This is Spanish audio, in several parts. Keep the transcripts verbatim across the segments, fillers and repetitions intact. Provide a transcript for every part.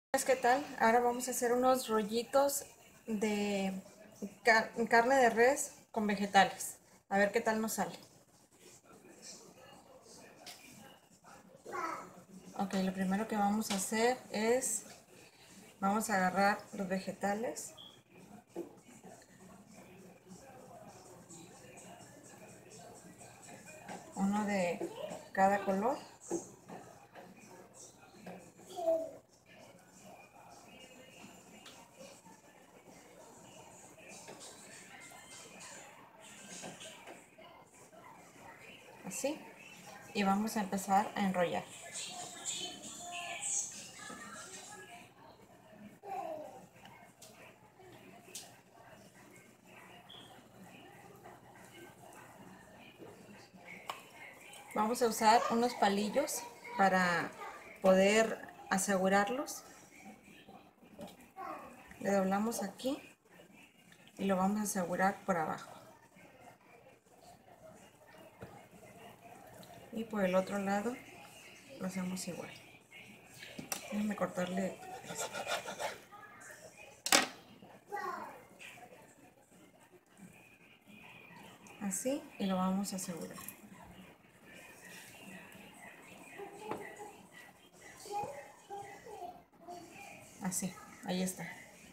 ¿Qué tal? Ahora vamos a hacer unos rollitos de car- carne de res con vegetales. A ver qué tal nos sale. Ok, lo primero que vamos a hacer es, vamos a agarrar los vegetales. Uno de cada color. Así. Y vamos a empezar a enrollar. Vamos a usar unos palillos para poder asegurarlos. Le doblamos aquí y lo vamos a asegurar por abajo. Y por el otro lado lo hacemos igual. Déjame cortarle esto. Así, y lo vamos a asegurar. Así, ahí está.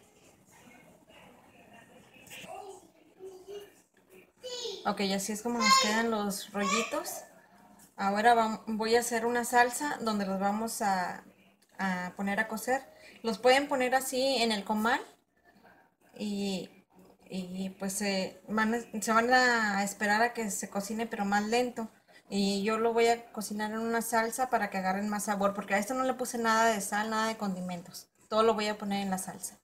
Ok, así es como nos quedan los rollitos. Ahora voy a hacer una salsa donde los vamos a, a poner a cocer. Los pueden poner así en el comal y, y pues se van, a, se van a esperar a que se cocine, pero más lento. Y yo lo voy a cocinar en una salsa para que agarren más sabor, porque a esto no le puse nada de sal, nada de condimentos. Todo lo voy a poner en la salsa.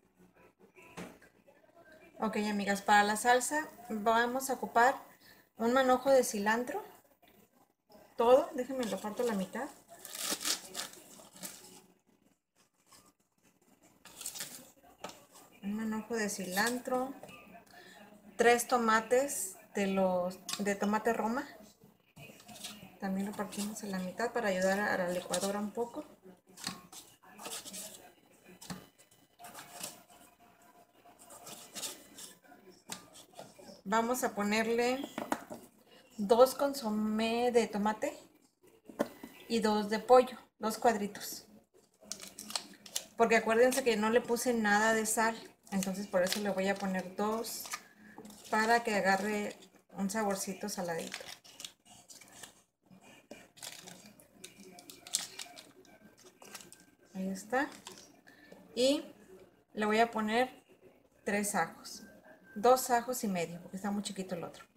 Ok, amigas, para la salsa vamos a ocupar un manojo de cilantro. Todo, déjenme lo parto a la mitad. Un manojo de cilantro. Tres tomates de los de tomate Roma. También lo partimos a la mitad para ayudar a la licuadora un poco. Vamos a ponerle dos consomé de tomate y dos de pollo, dos cuadritos. Porque acuérdense que no le puse nada de sal, entonces por eso le voy a poner dos para que agarre un saborcito saladito. Ahí está. Y le voy a poner tres ajos. Dos ajos y medio, porque está muy chiquito el otro.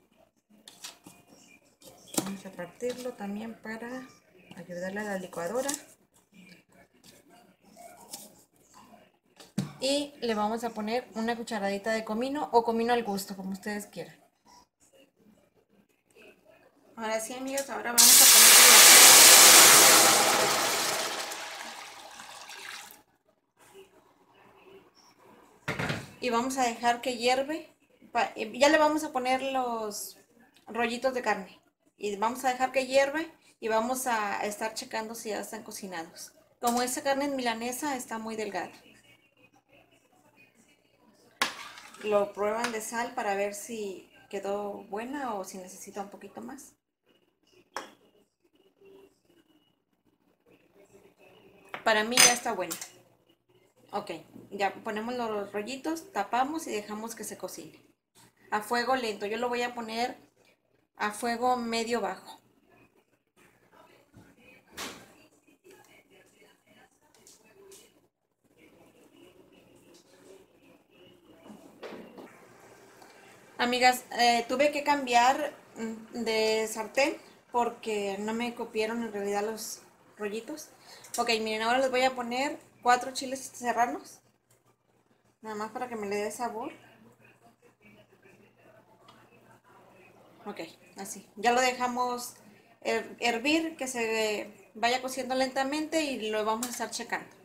Vamos a partirlo también para ayudarle a la licuadora. Y le vamos a poner una cucharadita de comino o comino al gusto, como ustedes quieran. Ahora sí, amigos, ahora vamos a ponerle y vamos a dejar que hierve. Ya le vamos a poner los rollitos de carne y vamos a dejar que hierve y vamos a estar checando si ya están cocinados. Como esa carne en milanesa está muy delgada. Lo prueban de sal para ver si quedó buena o si necesita un poquito más. Para mí ya está buena. Ok, ya ponemos los rollitos, tapamos y dejamos que se cocine. A fuego lento, yo lo voy a poner a fuego medio bajo. Amigas, eh, tuve que cambiar mm, de sartén porque no me copiaron en realidad los rollitos. Ok, miren, ahora les voy a poner cuatro chiles serranos. Nada más para que me le dé sabor. Ok, así. Ya lo dejamos her- hervir, que se vaya cociendo lentamente y lo vamos a estar checando.